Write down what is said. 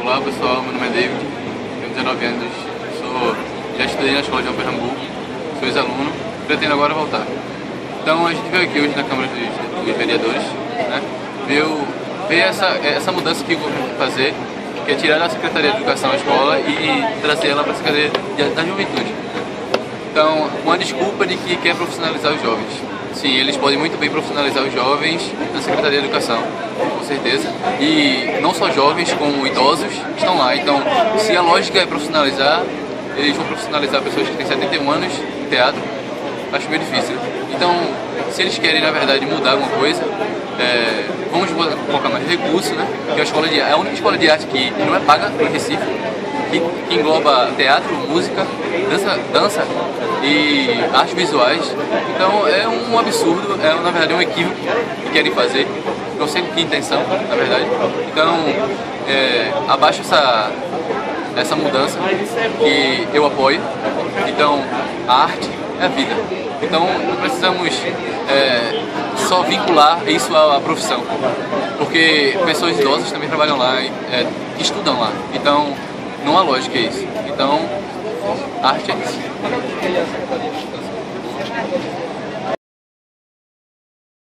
Olá pessoal, meu nome é David, tenho 19 anos, já estudei na escola de Pernambuco, sou ex-aluno, pretendo agora voltar. Então a gente veio aqui hoje na Câmara dos Vereadores, né, ver essa mudança que o governo quer fazer, que é tirar da Secretaria de Educação a escola e trazer ela para a Secretaria da Juventude. Então, uma desculpa de que quer profissionalizar os jovens. Sim, eles podem muito bem profissionalizar os jovens na Secretaria de Educação, com certeza. E não só jovens, como idosos estão lá. Então, se a lógica é profissionalizar, eles vão profissionalizar pessoas que têm 71 anos em teatro. Acho meio difícil. Então, se eles querem, na verdade, mudar alguma coisa, vamos colocar mais recursos, né? Que é a única escola de arte que não é paga no Recife, que engloba teatro, música, dança e artes visuais. Então é um absurdo, é na verdade um equívoco que querem fazer, não sei com que intenção, na verdade. Então abaixo essa mudança que eu apoio. Então a arte é a vida. Então não precisamos só vincular isso à profissão, porque pessoas idosas também trabalham lá, estudam lá. Então não há lógica isso. Então, arte é isso.